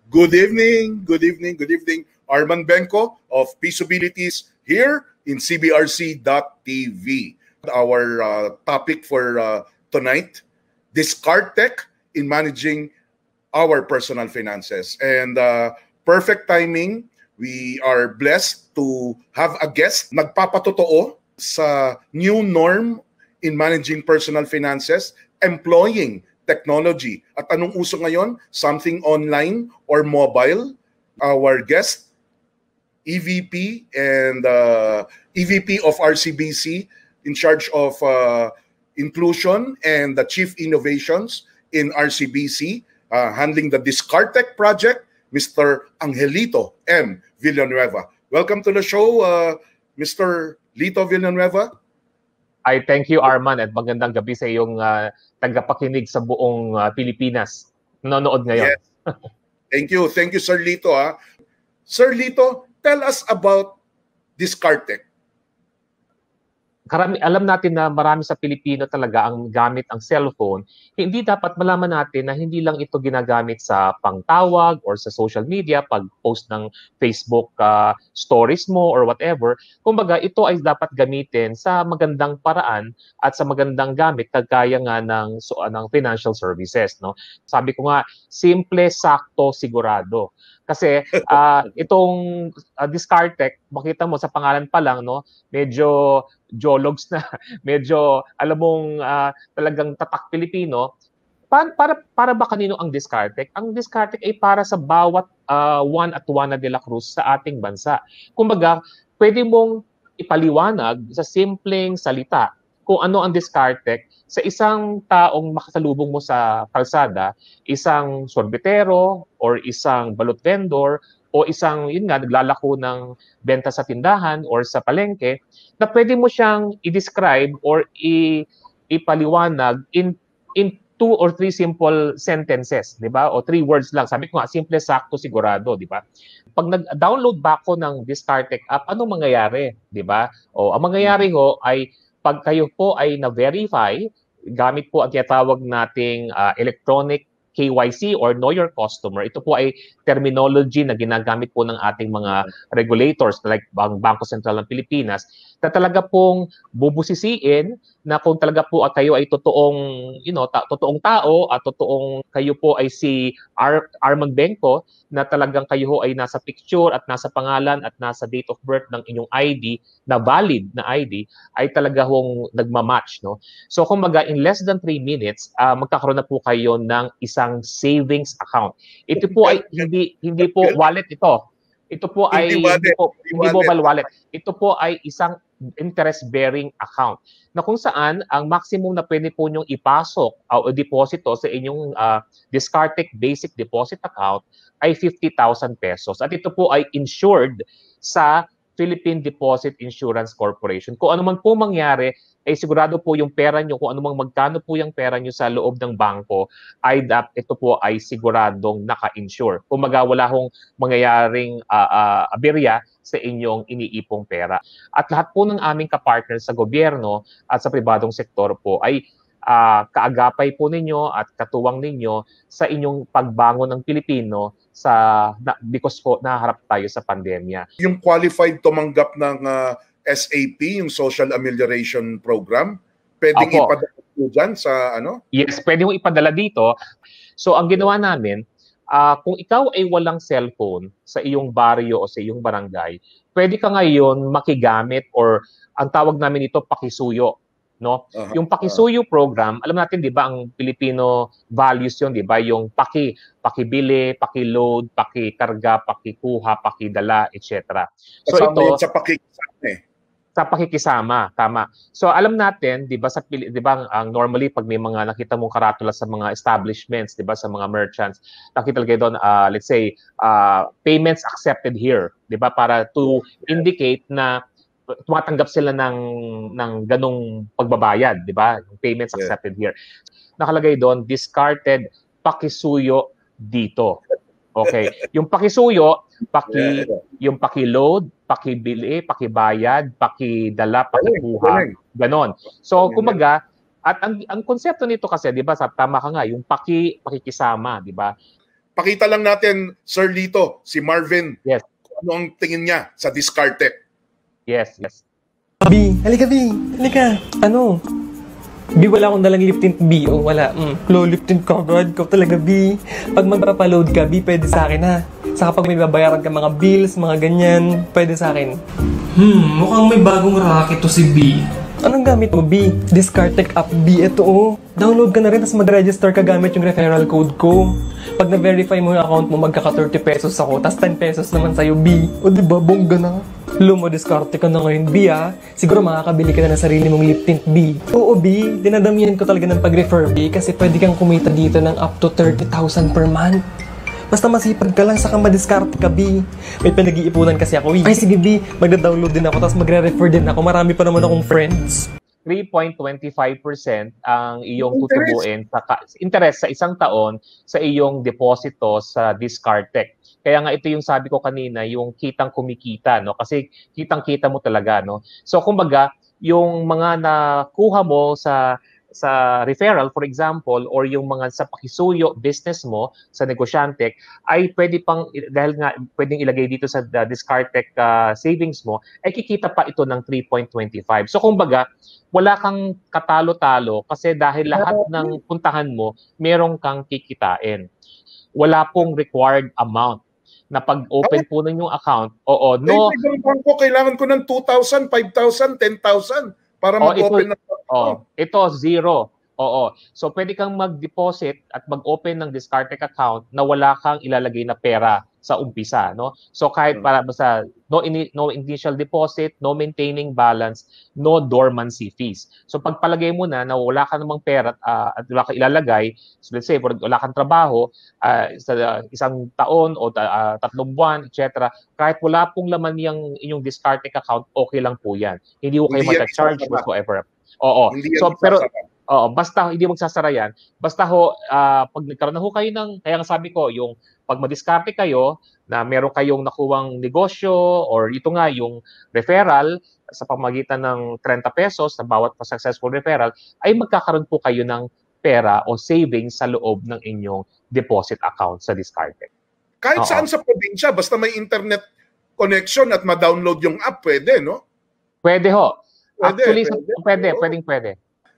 Good evening, good evening, good evening. Arman Benko of Peaceabilities here in CBRC.tv. Our topic for tonight, discard tech in managing our personal finances. And perfect timing, we are blessed to have a guest nagpapatotoo sa new norm in managing personal finances, employing technology. At anong uso ngayon? Something online or mobile. Our guest, EVP and EVP of RCBC in charge of inclusion and the Chief Innovations in RCBC, handling the Discard Tech project, Mr. Angelito M. Villanueva. Welcome to the show, Mr. Lito Villanueva. I thank you, Arman, at magandang gabi sa iyong tagapakinig sa buong Pilipinas. Nanonood ngayon. Yes. Thank you, Sir Lito. Sir Lito, tell us about Discard Tech. Alam natin na marami sa Pilipino talaga ang gamit ang cellphone. Hindi dapat malaman natin na hindi lang ito ginagamit sa pangtawag or sa social media, pag-post ng Facebook stories mo or whatever. Kumbaga, ito ay dapat gamitin sa magandang paraan at sa magandang gamit kagaya nga ng financial services. No? Sabi ko nga, simple, sakto, sigurado. Kasi itong Discard Tech, makita mo sa pangalan pa lang, no, medyo jologs na, medyo alam mong talagang tatak Pilipino. Para ba kanino ang Discard Tech? Ang Discard Tech ay para sa bawat Juan at Juana de la Cruz sa ating bansa. Kumbaga, pwede mong ipaliwanag sa simpleng salita kung ano ang Discard Tech sa isang taong makasalubong mo sa kalsada, isang sorbetero or isang balut vendor o isang, yun nga, naglalako ng benta sa tindahan or sa palengke, na pwede mo siyang i-describe or ipaliwanag in 2 or 3 simple sentences, di ba? O 3 words lang. Sabi ko nga, simple, sakto, sigurado, di ba? Pag nag-download ba ako ng Discard Tech app, anong mangyayari, di ba? O ang mangyayari ho ay pag kayo po ay na-verify, gamit po ang tinatawag nating electronic KYC or Know Your Customer. Ito po ay terminology na ginagamit po ng ating mga regulators like ang Bangko Sentral ng Pilipinas na talaga pong bubusisiin na kung talaga po kayo ay totoong, totoong tao at totoong kayo po ay si Arman Benko, na talagang kayo ho ay nasa picture at nasa pangalan at nasa date of birth ng inyong ID na valid na ID ay talaga hong nagmamatch, no? So kumbaga in less than 3 minutes, magkakaroon na po kayo ng isang savings account. Ito po ay hindi po wallet ito. Ito po ay hindi mobile wallet. Ito po ay isang interest-bearing account na kung saan ang maximum na pwede po nyong ipasok o deposito sa inyong Discard Tech basic deposit account ay 50,000 pesos. At ito po ay insured sa Philippine Deposit Insurance Corporation. Kung ano man po mangyari, ay sigurado po yung pera nyo, kung ano mang magkano po yung pera nyo sa loob ng bangko, ay ito po ay siguradong naka-insure. Kung wala hong mangyayaring aberya sa inyong iniipong pera. At lahat po ng aming kapartner sa gobyerno at sa pribadong sektor po ay kaagapay po ninyo at katuwang ninyo sa inyong pagbangon ng Pilipino because po naharap tayo sa pandemya. Yung qualified tumanggap ng SAP, yung Social Amelioration Program, pwedeng ipadala po dyan sa ano? Yes, pwede mo ipadala dito. So ang ginawa namin, kung ikaw ay walang cellphone sa iyong baryo o sa iyong barangay, pwede ka ngayon makigamit or ang tawag namin ito pakisuyo. No? Yung pakisuyo program, alam natin 'di ba ang Filipino values 'yon, 'di ba? Yung pakibili, pakiload, pakikarga, pakikuha, pakidala, etc. So kasama ito sa pakikisama sa pakikisama, tama. So alam natin, 'di ba ang normally pag may mga nakita mong karatula sa mga establishments, 'di ba, sa mga merchants, nakita lagay doon let's say payments accepted here, 'di ba, para to indicate na tumatanggap sila ng ganong pagbabayad, di ba? Payments accepted here. Nakalagay doon, discarded pakisuyo dito. Okay. Yung pakisuyo, yung pakiload, pakibili, pakibayad, pakidala, pakikuha, ganon. So, kumbaga, at ang konsepto nito kasi, di ba, tama ka nga, yung pakikisama, di ba? Pakita lang natin, Sir Lito, si Marvin. Yes. Ano ang tingin niya sa Discarte? Yes, yes. B, halika B, halika. Ano? B, wala akong dalang lift tint B. O wala. Low lift tint ka, God. Ikaw talaga B. Pag magpapaload ka, B, pwede sa akin ha. Saka pag may babayaran ka mga bills, mga ganyan, pwede sa akin. Mukhang may bagong racket to si B. Anong gamit mo, B? Discartec app, B. Ito, oh. Download ka na rin, tapos mag-register ka gamit yung referral code ko. Pag na-verify mo yung account mo, magkaka 30 pesos ako, tapos 10 pesos naman sa'yo, B. O diba, bongga na. Discarte ka na ngayon, B, ah. Siguro makakabili ka na ng sarili mong lip tint, B. Oo, B. Dinadamihan ko talaga ng pag-refer, B, kasi pwede kang kumita dito ng up to 30,000 per month. Basta masipag ka lang, saka madiskarte ka, B. May pinag-iipunan kasi ako, eh. Ay, sige, B. Magda-download din ako, tapos magre-refer din ako. Marami pa naman akong friends. 3.25% ang iyong tutubuin sa interest sa isang taon sa iyong deposito sa Discartec. Kaya nga ito yung sabi ko kanina, yung kitang kumikita, no? Kasi kitang-kita mo talaga, no? So kumbaga, yung mga nakuha mo sa referral, for example, or yung mga sa pakisuyo business mo sa negosyante, ay pwede pang, dahil nga pwedeng ilagay dito sa Discartec savings mo, ay kikita pa ito ng 3.25. So kumbaga, wala kang katalo-talo kasi dahil lahat ng puntahan mo, merong kang kikitain. Wala pong required amount na pag-open po ng yung account. Oo, no. Ibang bangko, kailangan ko ng 2,000, 5,000, 10,000 para mag-open ng account. Ito, zero. Oo. So, pwede kang mag-deposit at mag-open ng Discartec account na wala kang ilalagay na pera sa umpisa, no? So, kahit para basta no initial deposit, no maintaining balance, no dormancy fees. So, pagpalagay mo na wala ka namang pera at wala ka ilalagay, so let's say, wala kang trabaho sa isang taon o 3 buwan, etc., kahit wala pong laman yung inyong Discartec account, okay lang po yan. Hindi ko kayo mata-charge whatsoever. Oo. So, pero basta hindi magsasara yan. Basta pag nagkaroon na kayo ng, kaya nga sabi ko, yung pag madiskarte kayo na meron kayong nakuwang negosyo or ito nga yung referral sa pamagitan ng 30 pesos sa bawat successful referral, ay magkakaroon po kayo ng pera o savings sa loob ng inyong deposit account sa Discartec. Kahit saan sa probinsya, basta may internet connection at ma-download yung app, pwede, no? Pwede ho. Actually, pwede.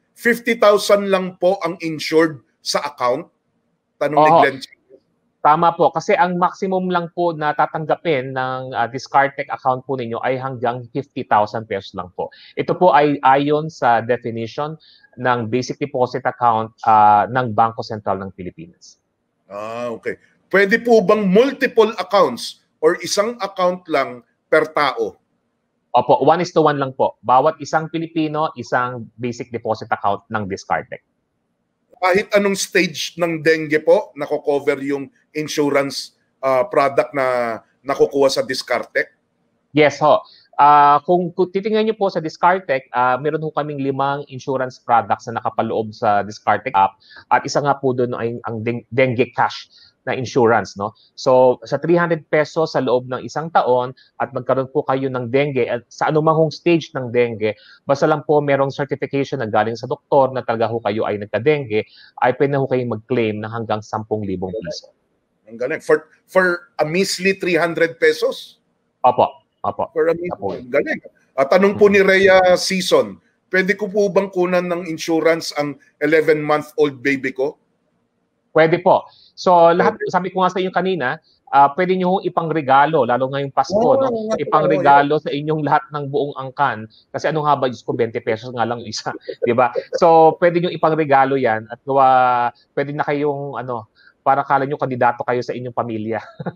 50,000 lang po ang insured sa account? Tanong ni Glenn. Tama po. Kasi ang maximum lang po na tatanggapin ng Discartec account po ninyo ay hanggang 50,000 pesos lang po. Ito po ay ayon sa definition ng basic deposit account ng Bangko Sentral ng Pilipinas. Okay. Pwede po bang multiple accounts or isang account lang per tao? Opo, 1:1 lang po. Bawat isang Pilipino, isang basic deposit account ng Discartec. Kahit anong stage ng dengue po, nako-cover yung insurance product na nakukuha sa Discartec? Yes ho. Kung titingnan niyo po sa Discartec, meron ho kaming 5 insurance products na nakapaloob sa Discartec app at isa nga po doon ay ang dengue cash na insurance, no? So sa 300 pesos sa loob ng isang taon at magkaroon po kayo ng dengue at sa anumang stage ng dengue, basta lang po merong certification na galing sa doktor na talaga ho kayo ay nagka-dengue, ay pwede ho kayong mag-claim ng hanggang 10,000 piso. Ang galing. For a measly 300 pesos? Opo. For a measly, galing. At tanong po ni Rhea Season, pwede ko po bang kunan ng insurance ang 11-month-old baby ko? Pwede po. So, lahat, sabi ko nga sa inyo kanina, pwede nyo ipangregalo, lalo ngayong Pasko, no? Ipangregalo sa inyong lahat ng buong angkan. Kasi ano nga ba, Diyos ko, 20 pesos nga lang isa. Di ba? So, pwede nyo ipangregalo yan at pwede na kayong, para kala nyo kandidato kayo sa inyong pamilya.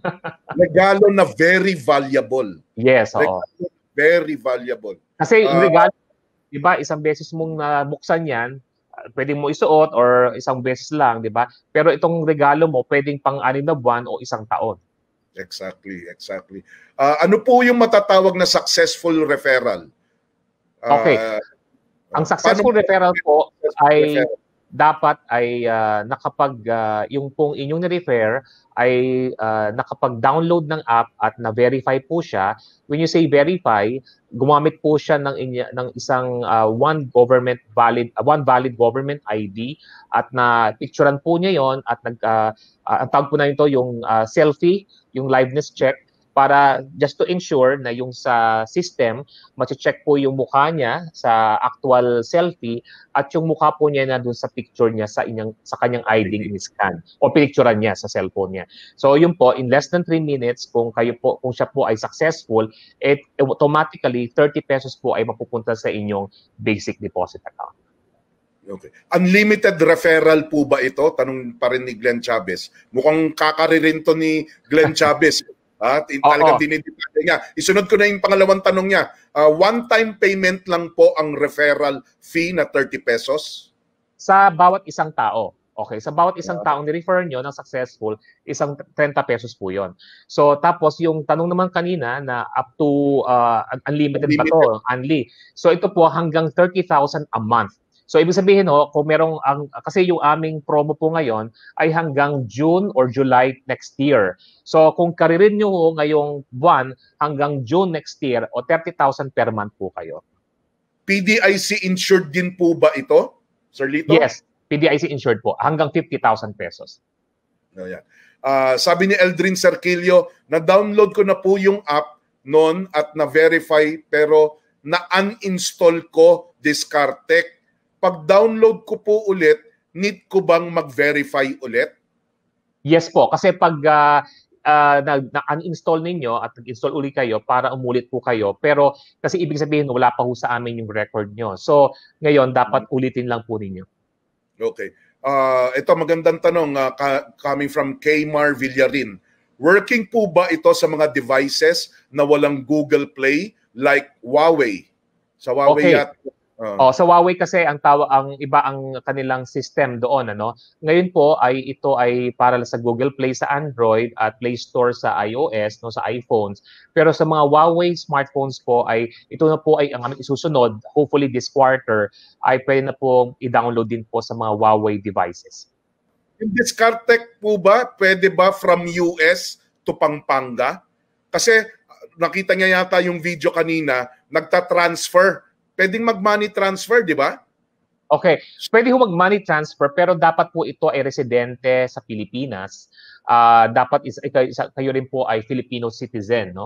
Regalo na very valuable. Yes, oo. Very valuable. Kasi yung regalo, di ba, isang beses mong nabuksan yan, pwede mo isuot or isang beses lang, di ba? Pero itong regalo mo, pwedeng pang-6 na buwan o isang taon. Exactly. Ano po yung matatawag na successful referral? Okay. Ang successful referral po ay dapat ay yung pong inyong ni-refer ay nakapag-download ng app at na-verify po siya. When you say verify, gumamit po siya ng isang one valid government ID at na picturean po niya yon at ang tawag po na ito yung selfie, yung liveness check, para just to ensure na yung sa system, ma-check po yung mukha niya sa actual selfie at yung mukha po niya na dun sa picture niya sa kanyang ID in-scan o picturean niya sa cellphone niya. So yun po, in less than 3 minutes, kung siya po ay successful, automatically 30 pesos po ay mapupunta sa inyong basic deposit account. Okay. Unlimited referral po ba ito? Tanong pa rin ni Glenn Chavez. Mukhang kakaririn to ni Glenn Chavez. At talagang dinidepende niya. Isunod ko na yung pangalawang tanong niya. One-time payment lang po ang referral fee na 30 pesos? Sa bawat isang tao. Okay, sa bawat isang taong ni-refer nyo ng successful, isang 30 pesos po yon. So tapos yung tanong naman kanina na up to unlimited ba to? Unli. So ito po hanggang 30,000 a month. So ibig sabihin kung merong kasi yung aming promo po ngayon ay hanggang June or July next year. So kung karirin nyo ngayong buwan hanggang June next year o 30,000 per month po kayo. PDIC insured din po ba ito, Sir Lito? Yes, PDIC insured po hanggang 50,000 pesos. Oh, yeah. Sabi ni Eldrin Cerquillo, na-download ko na po yung app noon at na-verify pero na-uninstall ko Discartec. Pag-download ko po ulit, need ko bang mag-verify ulit? Yes po, kasi pag na-uninstall ninyo at nag-install ulit kayo para umulit po kayo, pero kasi ibig sabihin wala pa ho sa amin yung record nyo. So ngayon, dapat ulitin lang po ninyo. Okay. Ito magandang tanong coming from Kmar Villarin. Working po ba ito sa mga devices na walang Google Play like Huawei? Sa Huawei sa Huawei kasi ang iba ang kanilang system doon Ngayon po ito ay para sa Google Play sa Android at Play Store sa iOS sa iPhones. Pero sa mga Huawei smartphones po ito na po ay ang aming isusunod, hopefully this quarter ay pwede na po i-download din po sa mga Huawei devices. Yung Discartec po ba pwede ba from US to Pampanga? Kasi nakita niya yata yung video kanina, nagta-transfer. Pwedeng mag-money transfer, di ba? Okay. Pwede ho mag-money transfer pero dapat po ito ay residente sa Pilipinas. Dapat kayo rin po ay Filipino citizen.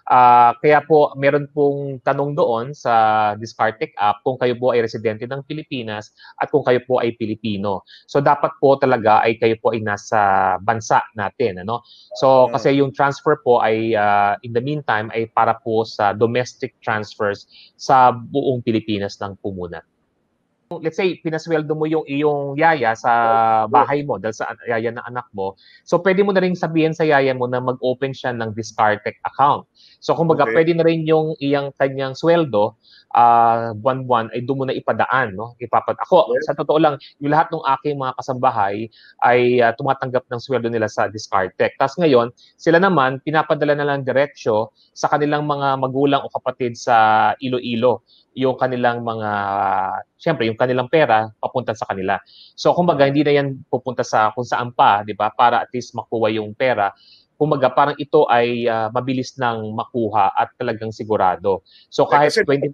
Kaya po meron pong tanong doon sa Discartec app kung kayo po ay residente ng Pilipinas at kung kayo po ay Pilipino. So dapat po talaga ay kayo po ay nasa bansa natin. So kasi yung transfer po ay in the meantime ay para po sa domestic transfers sa buong Pilipinas lang po muna. Let's say, pinasweldo mo yung iyong yaya sa bahay mo dahil sa yaya ng anak mo. So, pwede mo na rin sabihin sa yaya mo na mag-open siya ng Discartec account. So, kumbaga, pwede na rin yung kanyang sweldo, buwan-buwan, ay doon mo na ipadaan. Ako, sa totoo lang, yung lahat ng aking mga kasambahay ay tumatanggap ng sweldo nila sa Discartec. Tapos ngayon, sila naman, pinapadala na lang diretsyo sa kanilang mga magulang o kapatid sa Iloilo yung kanilang siyempre, yung kanilang pera papunta sa kanila. So, kumbaga, hindi na yan pupunta sa kung saan pa, di ba? Para at least makuha yung pera. Kumbaga, parang ito ay mabilis nang makuha at talagang sigurado. So, kahit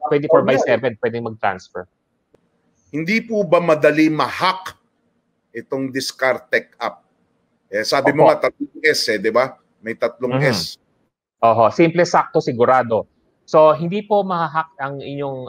24/7, pwedeng mag-transfer. Hindi po ba madali ma-hack itong Discartec app? Sabi mo nga, 3 S, di ba? May 3 S. Simple, sakto, sigurado. So hindi po ma-hack ang inyong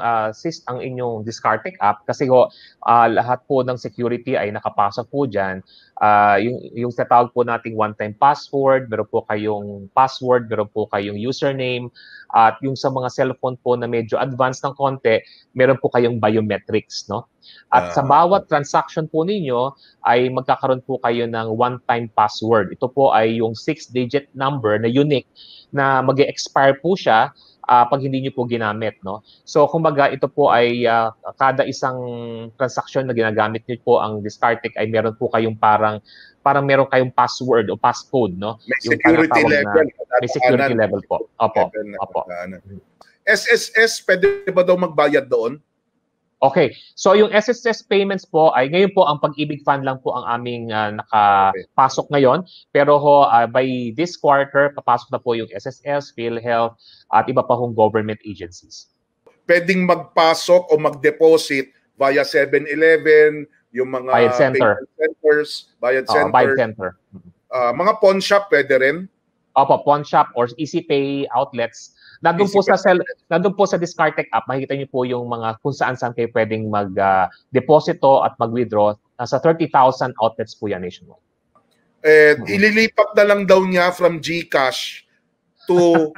Discartec app kasi lahat po ng security ay nakapasok po diyan. Yung tatawag po nating one-time password, meron po kayong password, meron po kayong username, at yung sa mga cellphone po na medyo advanced ng konti, meron po kayong biometrics, At sa bawat transaction po ninyo ay magkakaroon po kayo ng one-time password. Ito po ay yung 6-digit number na unique na mag-expire po siya pag hindi nyo po ginamit. So, kumbaga, ito po ay kada isang transaction na ginagamit nyo po ang Discartec ay meron po kayong parang meron kayong password o passcode. May security level. May security level po. Opo. SSS, pwede ba daw magbayad doon? Okay. So yung SSS payments po ay ngayon po ang Pag-ibig Fund lang po ang aming nakapasok ngayon. Pero by this quarter, papasok na po yung SSS, PhilHealth, at iba pa hong government agencies. Pwedeng magpasok o mag-deposit via 7-Eleven, yung mga Bayad center. centers, bayad center. Bayad center. Mga pawn shop pwede rin. Opo, pawn shop or EasyPay outlets. Nandun po sa Discartec app, makikita niyo po yung mga kung saan-saan kayo pwedeng mag-deposito at mag-withdraw. Nasa 30,000 outlets po yan nationwide. Ililipat na lang daw niya from GCash to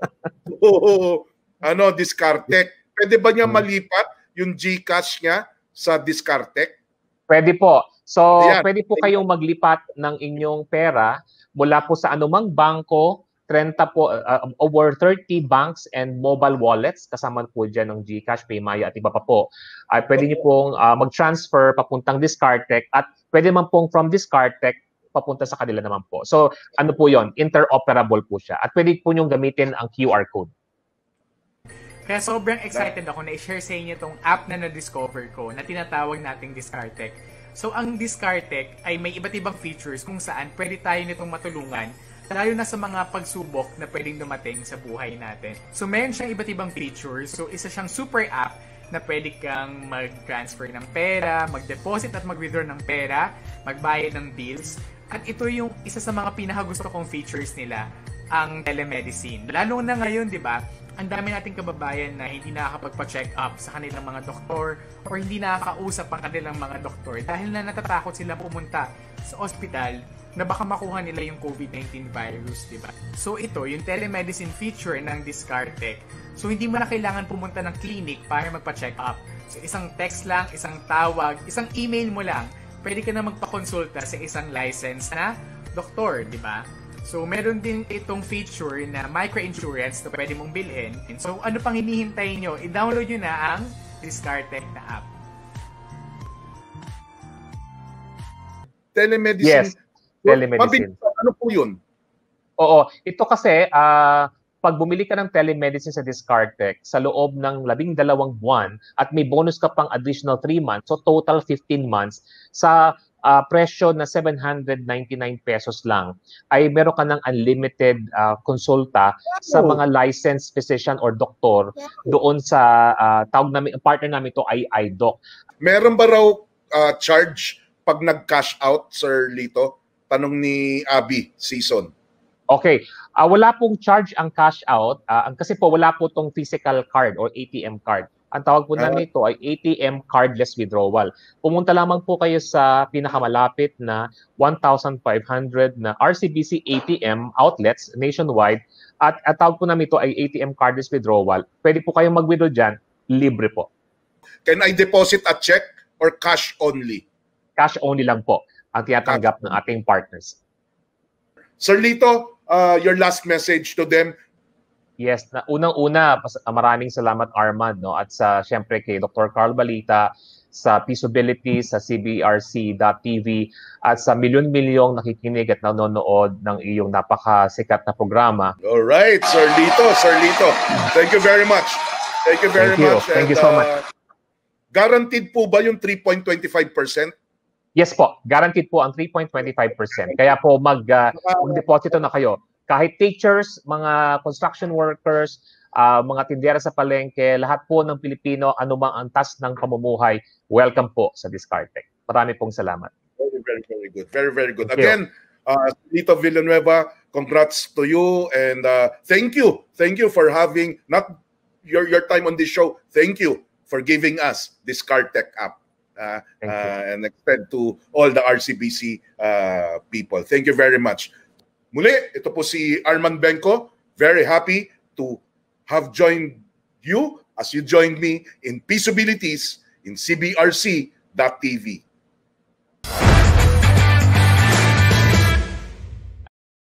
Discartec. Pwede ba niya malipat yung GCash niya sa Discartec? Pwede po. So, Ayan. pwede po kayong maglipat ng inyong pera mula po sa anumang bangko, 30 po, over 30 banks and mobile wallets, kasama po dyan ng GCash, PayMaya at iba pa po. Pwede niyo pong mag-transfer papuntang Discartec at pwede man pong from Discartec papunta sa kanila naman po. So, ano po yon? Interoperable po siya. At pwede po niyong gamitin ang QR code. Kaya sobrang excited ako na i-share sa inyo itong app na na-discover ko na tinatawag nating Discartec. So, ang Discartec ay may iba't ibang features kung saan pwede tayo nitong matulungan, lalo na sa mga pagsubok na pwedeng dumating sa buhay natin. So, meron siyang iba't ibang features. So, isa siyang super app na pwede kang mag-transfer ng pera, mag-deposit at mag-withdraw ng pera, magbayad ng bills. At ito yung isa sa mga pinakagusto kong features nila, ang telemedicine. Lalo na ngayon, di ba? Ang dami nating kababayan na hindi nakakapagpa-check up sa kanilang mga doktor or hindi nakakausap ang kanilang mga doktor dahil na natatakot sila pumunta sa ospital na baka makuha nila yung COVID-19 virus, di ba? So ito, yung telemedicine feature ng Discartec. So hindi mo na kailangan pumunta ng clinic para magpa-check up. So isang text lang, isang tawag, isang email mo lang, pwede ka na magpakonsulta sa isang licensed na doktor, di ba? So, meron din itong feature na micro-insurance na pwede mong bilhin. So, ano pang hinihintay nyo? I-download nyo na ang Discartec na app. Telemedicine. Yes, telemedicine. Ano po yun? Oo. Ito kasi, pag bumili ka ng telemedicine sa Discartec, sa loob ng 12 buwan at may bonus ka pang additional 3 months, so total 15 months, sa presyo na 799 pesos lang, ay meron ka ng unlimited konsulta sa mga licensed physician or doktor doon sa partner namin ito ay iDoc. Meron ba raw charge pag nag-cash out, Sir Lito? Tanong ni Abby Season. Okay. Wala pong charge ang cash out kasi po wala po tong physical card or ATM card. Ang tawag po namin ito ay ATM cardless withdrawal. Pumunta lamang po kayo sa pinakamalapit na 1,500 na RCBC ATM outlets nationwide at tawag po namin ito ay ATM cardless withdrawal. Pwede po kayong mag-withdraw dyan, libre po. Can I deposit a check or cash only? Cash only lang po ang tinatanggap ng ating partners. Sir Lito, your last message to them. Yes, unang-una, maraming salamat Armand, no? At syempre kay Dr. Carl Balita, sa Peaceability, sa CBRC.tv, at sa milyon-milyong nakikinig at nanonood ng iyong napakasikat na programa. All right, Sir Lito. Thank you very much. Thank you very much. Thank you so much. Guaranteed po ba yung 3.25%? Yes po, guaranteed po ang 3.25%. Kaya po mag-deposito na kayo. Kahit teachers, mga construction workers, mga tindera sa palengke, lahat po ng Pilipino, anumang antas ng pamumuhay, welcome po sa Discartec. Marami pong salamat. Very good. Very good. Again, Lito Villanueva, congrats to you and thank you. Thank you for having not your time on this show. Thank you for giving us Discartec app. And extend to all the RCBC people. Thank you very much. Muli, ito po si Armand Benco. Very happy to have joined you as you joined me in Peaceabilities in CBRC.tv.